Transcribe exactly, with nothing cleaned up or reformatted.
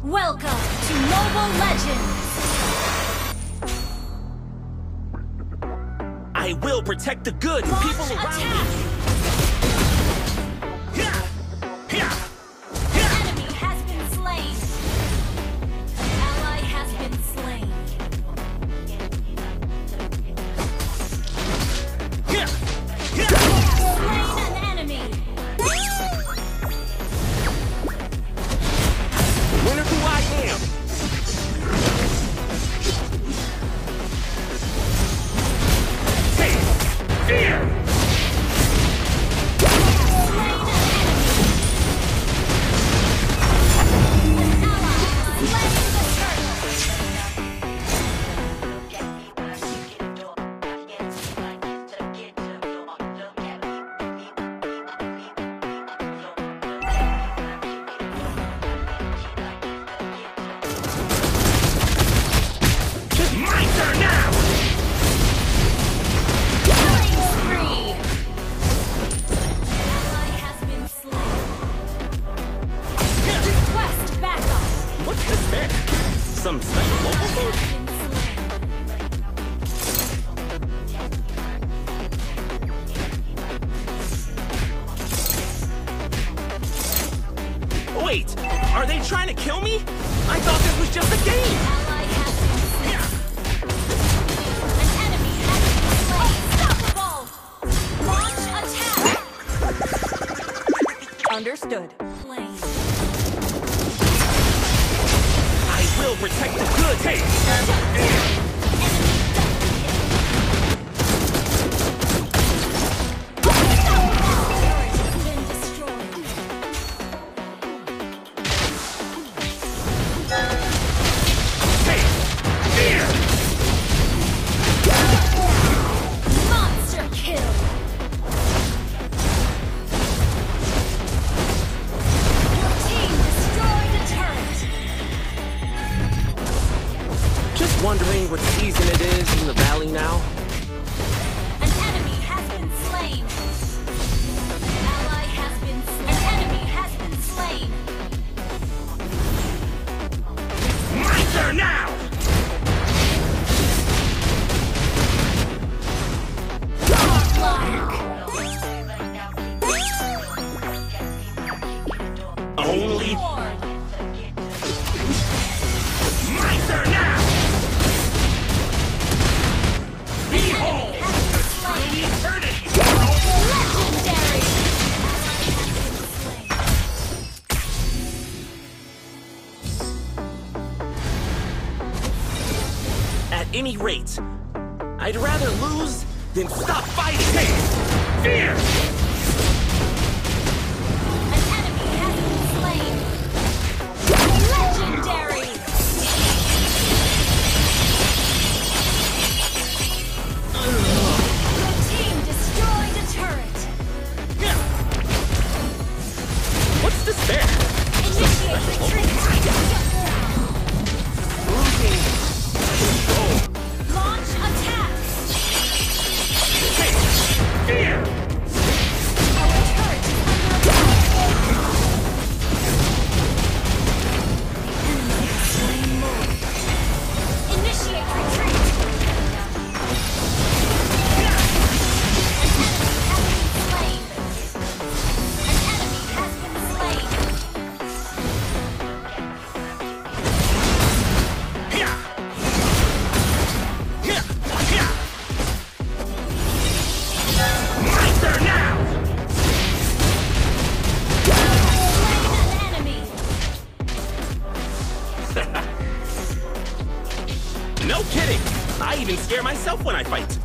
Welcome to Mobile Legends! I will protect the good Launch people around attack. me! Yeah. Yeah. An enemy has been slain! Ally has been slain! Yeah. You have slain an enemy! Winner who I am! Take fear! Some special local food? Wait, are they trying to kill me? I thought this was just a game! An enemy has been slain! Unstoppable! Launch attack! Understood. Plane. Will protect the good. Hey. Monster kill. Your team destroyed a turret. Just wondering what season it is in the valley now. An enemy has been slain. An ally has been slain. An enemy has been slain. My turn now! Only my turn now! Behold! Eternity! Legendary! At any rate, I'd rather lose than stop fighting! Hey! Fear! An enemy has been slain. Legendary! Your team destroyed a turret. Yeah. What's this there? Initiate retreat. Losing control. Launch attack. Hey! Fear! Our turret is under attack. The enemy has slain more. Initiate retreat. An enemy has been slain. An enemy has been slain. Yeah! Yeah! Yeah! My turn now! Slain an enemy. No kidding! I even scare myself when I fight.